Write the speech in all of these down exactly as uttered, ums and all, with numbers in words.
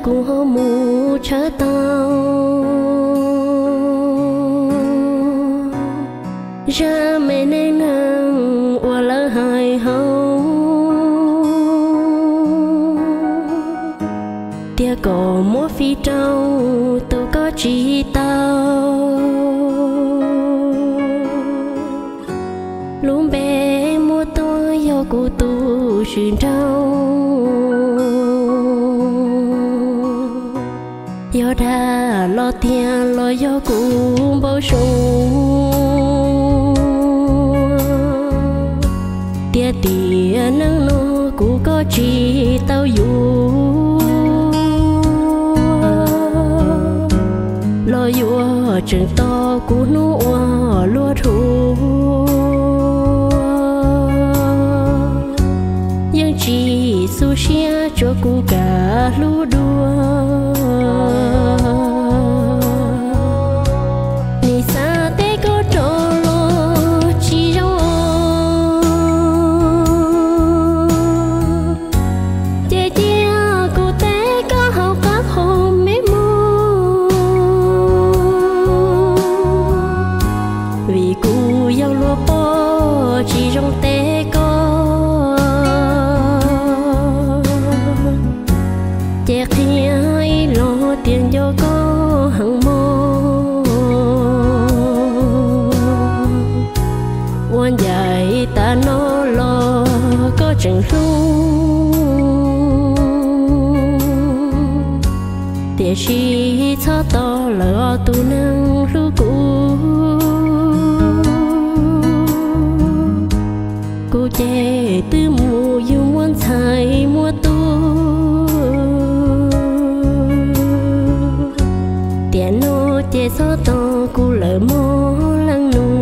cũng hô mù chớ tao ra mẹ nên nang qua lỡ hai hậu tia cổ múa phi trâu tôi có chỉ tao luôn bé mua tôi do cô tu truyền trâu do đã lo tiền lo do cũng bao sung tia tia nắng nó cũng có chỉ tao dù lo dù trường to của nó lúa thu nhưng chỉ su xia cho cô cả lúa đua ni sa te có trò lo chỉ rau che che cô te có hậu các hôm mấy mùa vì cô yêu lúa po chỉ trong te có che khi lo tiền cho có hằng mô quan dạy ta nó lo có chẳng luôn tiền chỉ cho to lỡ tu năng lu cũ cô che tư mù yêu muốn thay mua tu tiền nó che gió to cô lỡ mò lăng nụ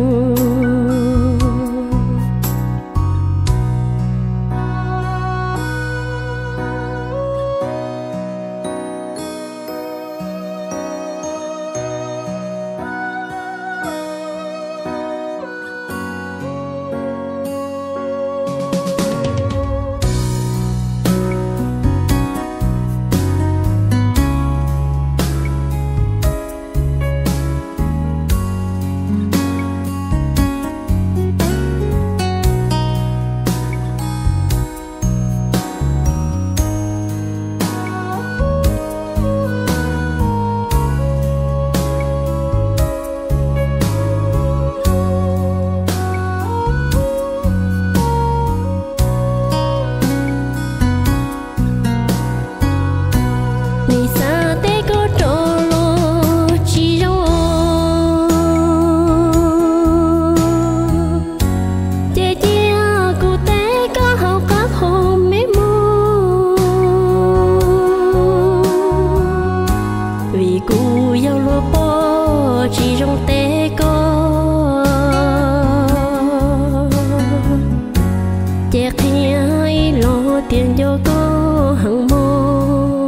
tiền cho có hằng mô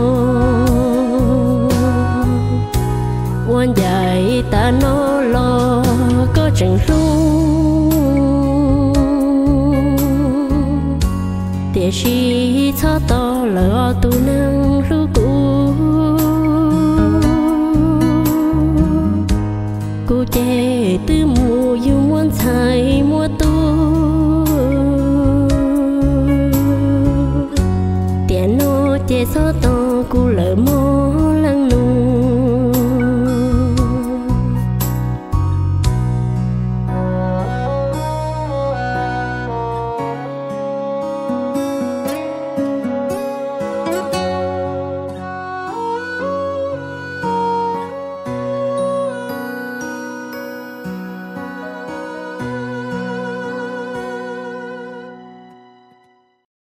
quan dạy ta nó lo có chẳng luôn tiền chỉ cho to lỡ tu năng lu cũ cô che tư mù yêu muốn thay mua